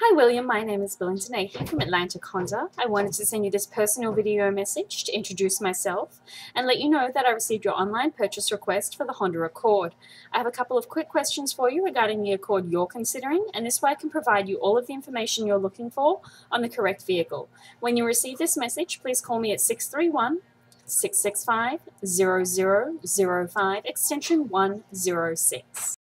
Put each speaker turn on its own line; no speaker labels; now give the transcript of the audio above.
Hi William, my name is Belinda Nathan from Atlantic Honda. I wanted to send you this personal video message to introduce myself and let you know that I received your online purchase request for the Honda Accord. I have a couple of quick questions for you regarding the Accord you're considering, and this way I can provide you all of the information you're looking for on the correct vehicle. When you receive this message, please call me at 631-665-0005, extension 106.